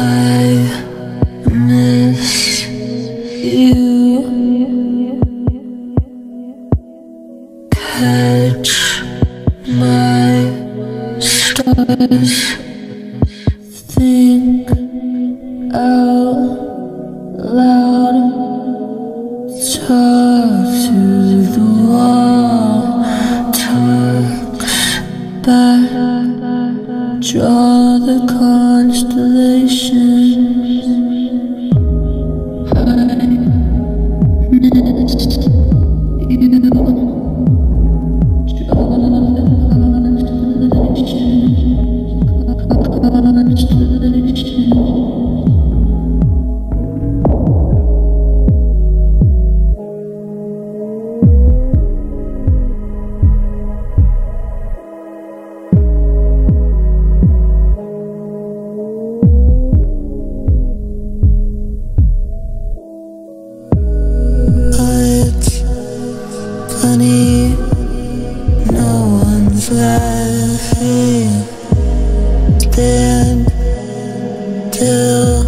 I miss you. Catch my stars. Think out loud. Talk to the wall. Talks back. Draw the constellations. I miss you. Draw the constellations. Funny, no one's laughing. Stand till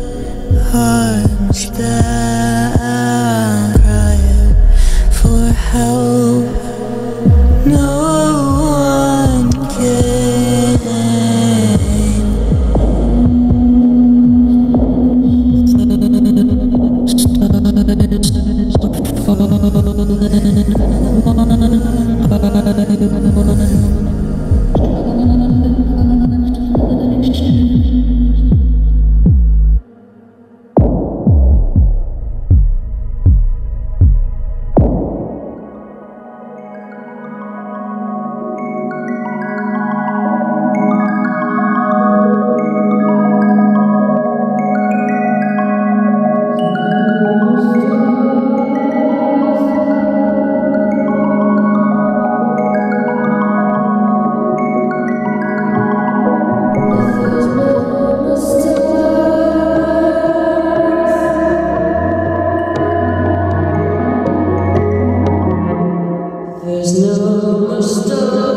arms down, crying for help. No one came. Stars falling one by one. There's no more stars.